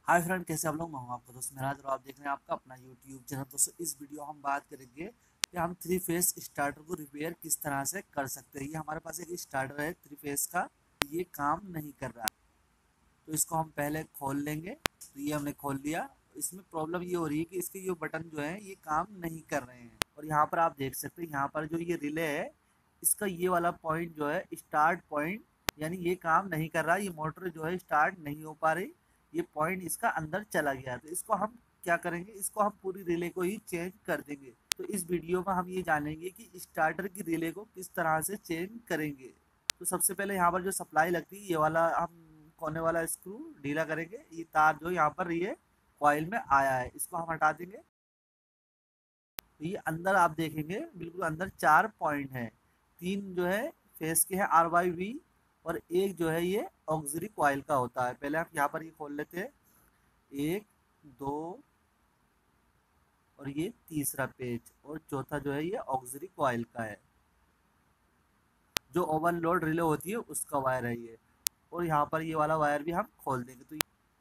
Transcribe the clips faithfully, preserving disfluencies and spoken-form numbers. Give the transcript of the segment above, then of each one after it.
Hi friend, कैसे आप लोग। मैं हूं आपका दोस्त मेराज और आप देख रहे हैं आपका अपना यूट्यूब चैनल। दोस्तों इस वीडियो हम बात करेंगे कि हम थ्री फेस स्टार्टर को रिपेयर किस तरह से कर सकते हैं। ये हमारे पास एक स्टार्टर है थ्री फेस का, ये काम नहीं कर रहा, तो इसको हम पहले खोल लेंगे। तो ये हमने खोल लिया। इसमें प्रॉब्लम ये हो रही है कि इसके ये बटन जो है ये काम नहीं कर रहे हैं। और यहाँ पर आप देख सकते हैं, यहाँ पर जो ये रिले है इसका ये वाला पॉइंट जो है स्टार्ट पॉइंट, यानी ये काम नहीं कर रहा, ये मोटर जो है स्टार्ट नहीं हो पा रही, ये पॉइंट इसका अंदर चला गया। तो इसको हम क्या करेंगे, इसको हम पूरी रिले को ही चेंज कर देंगे। तो इस वीडियो में हम ये जानेंगे कि स्टार्टर की रिले को किस तरह से चेंज करेंगे। तो सबसे पहले यहाँ पर जो सप्लाई लगती है ये वाला हम कोने वाला स्क्रू ढीला करेंगे। ये तार जो यहाँ पर ये कॉइल में आया है इसको हम हटा देंगे। तो ये अंदर आप देखेंगे बिल्कुल अंदर चार पॉइंट हैं, तीन जो है फेस के हैं आर वाई वी, और एक जो है ये ऑक्सिलरी कॉइल का होता है। पहले हम यहाँ पर ये खोल लेते हैं, एक दो और ये तीसरा पेज, और चौथा जो है ये ऑक्सिलरी कॉइल का है, जो ओवरलोड रिले होती है उसका वायर है ये। और यहाँ पर ये वाला वायर भी हम खोल देंगे। तो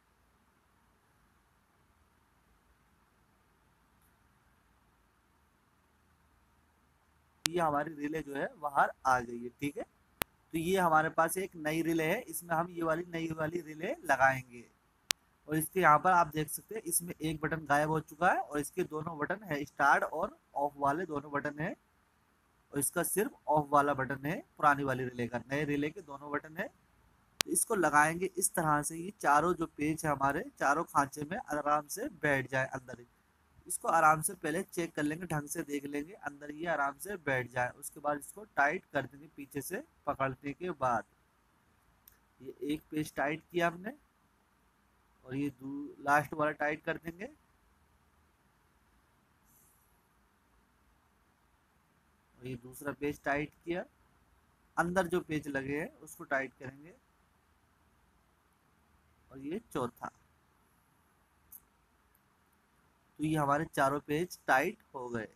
ये हमारी रिले जो है बाहर आ गई है, ठीक है। तो ये हमारे पास एक नई रिले है, इसमें हम ये वाली नई वाली रिले लगाएंगे। और इसके यहाँ पर आप देख सकते हैं इसमें एक बटन गायब हो चुका है, और इसके दोनों बटन है स्टार्ट और ऑफ वाले दोनों बटन है, और इसका सिर्फ ऑफ वाला बटन है पुरानी वाली रिले का। नए रिले के दोनों बटन है। तो इसको लगाएंगे इस तरह से, ये चारों जो पेज है हमारे चारों खांचे में आराम से बैठ जाए अंदर। इसको आराम से पहले चेक कर लेंगे, ढंग से देख लेंगे अंदर ये आराम से बैठ जाए। उसके बाद इसको टाइट कर देंगे पीछे से पकड़ने के बाद। ये एक पेज टाइट किया हमने, और ये लास्ट वाला टाइट कर देंगे। और ये दूसरा पेज टाइट किया, अंदर जो पेज लगे हैं उसको टाइट करेंगे। और ये चौथा। तो ये हमारे चारों पेज टाइट हो गए,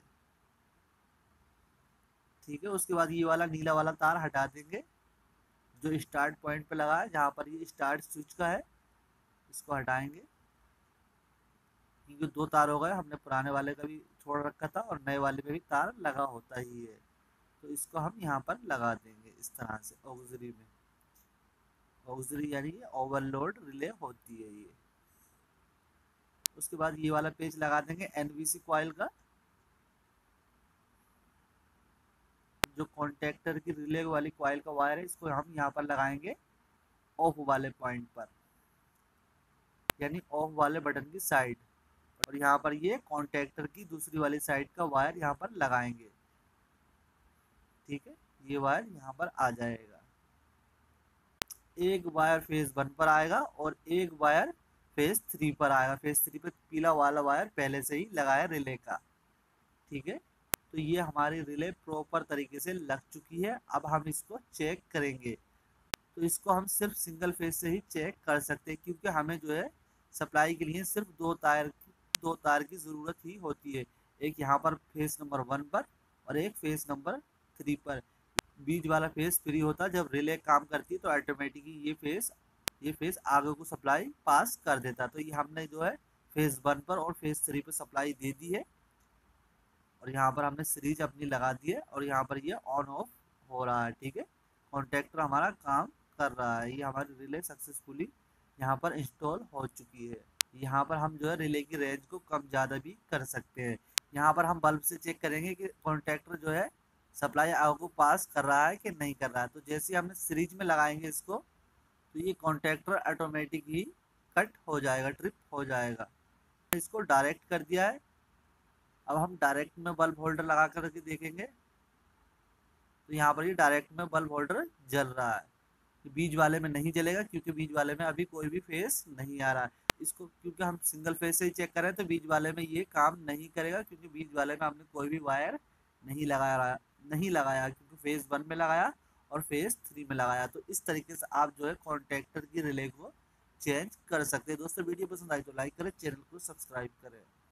ठीक है। उसके बाद ये वाला नीला वाला तार हटा देंगे जो स्टार्ट पॉइंट पे लगा है, जहाँ पर ये स्टार्ट स्विच का है, इसको हटाएंगे। क्योंकि दो तार हो गए, हमने पुराने वाले का भी छोड़ रखा था और नए वाले में भी तार लगा होता ही है। तो इसको हम यहाँ पर लगा देंगे इस तरह से ऑक्सिलरी में। ऑक्सिलरी यानी ये ओवरलोड रिले होती है ये। उसके बाद ये वाला पेज लगा देंगे एनवीसी कॉइल का, जो कॉन्टेक्टर की रिले वाली कॉइल का वायर है, इसको हम यहाँ पर लगाएंगे ऑफ वाले पॉइंट पर, यानी ऑफ वाले बटन की साइड। और यहाँ पर ये कॉन्टेक्टर की दूसरी वाली साइड का वायर यहाँ पर लगाएंगे, ठीक है। ये वायर यहाँ पर आ जाएगा, एक वायर फेज वन पर आएगा और एक वायर फेज थ्री पर आएगा। फेज थ्री पर पीला वाला वायर पहले से ही लगाया रिले का, ठीक है। तो ये हमारी रिले प्रॉपर तरीके से लग चुकी है। अब हम इसको चेक करेंगे। तो इसको हम सिर्फ सिंगल फेज से ही चेक कर सकते हैं, क्योंकि हमें जो है सप्लाई के लिए सिर्फ दो तार दो तार की ज़रूरत ही होती है। एक यहाँ पर फेस नंबर वन पर और एक फेस नंबर थ्री पर। बीच वाला फेस फ्री होता है, जब रिले काम करती है तो ऑटोमेटिकली ये फेस ये फेस आगे को सप्लाई पास कर देता है। तो ये हमने जो है फेस वन पर और फेस थ्री पर सप्लाई दे दी है, और यहाँ पर हमने सीरीज अपनी लगा दी है, और यहाँ पर ये ऑन ऑफ हो रहा है, ठीक है। कॉन्टेक्टर हमारा काम कर रहा है। ये हमारी रिले सक्सेसफुली यहाँ पर इंस्टॉल हो चुकी है। यहाँ पर हम जो है रिले की रेंज को कम ज़्यादा भी कर सकते हैं। यहाँ पर हम बल्ब से चेक करेंगे कि कॉन्टेक्टर जो है सप्लाई आगे को पास कर रहा है कि नहीं कर रहा है। तो जैसे हमने सीरीज में लगाएंगे इसको, तो ये कॉन्टेक्टर ऑटोमेटिक ही कट हो जाएगा, ट्रिप हो जाएगा। इसको डायरेक्ट कर दिया है। अब हम डायरेक्ट में बल्ब होल्डर लगा करके देखेंगे, तो यहाँ पर ये डायरेक्ट में बल्ब होल्डर जल रहा है। तो बीच वाले में नहीं जलेगा, क्योंकि बीच वाले में अभी कोई भी फेस नहीं आ रहा है। इसको क्योंकि हम सिंगल फेस से ही चेक करें तो बीच वाले में ये काम नहीं करेगा, क्योंकि बीच वाले में हमने कोई भी वायर नहीं लगाया नहीं लगाया क्योंकि फेज वन में लगाया और फेज थ्री में लगाया। तो इस तरीके से आप जो है कॉन्टेक्टर की रिले को चेंज कर सकते हैं। दोस्तों वीडियो पसंद आई तो लाइक करें, चैनल को सब्सक्राइब करें।